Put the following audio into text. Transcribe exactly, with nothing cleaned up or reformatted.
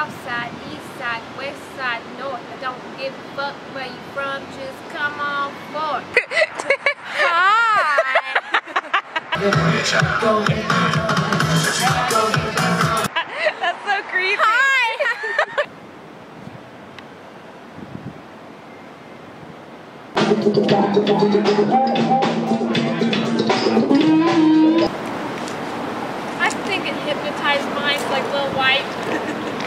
south side, east side, west side, north. I don't give a fuck where you from, just come on forth. Hi! That's so creepy. Hi! I think it hypnotized minds like Lil White.